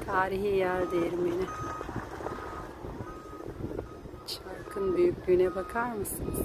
Tarihi yer değirmeni. Çarkın büyüklüğüne bakar mısınız?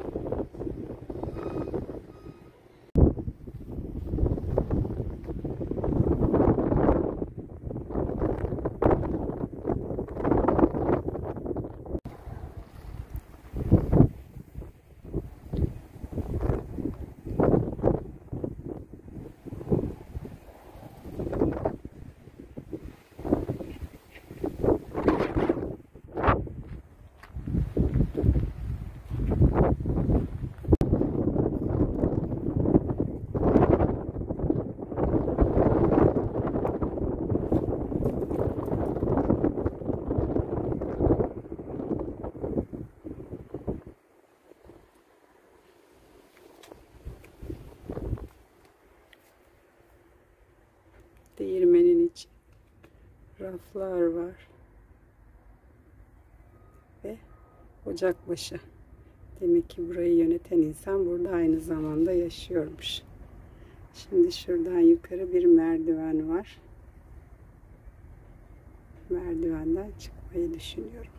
Değirmenin içi raflar var ve ocakbaşı. Demek ki burayı yöneten insan burada aynı zamanda yaşıyormuş. Şimdi şuradan yukarı bir merdiven var. Merdivenden çıkmayı düşünüyorum.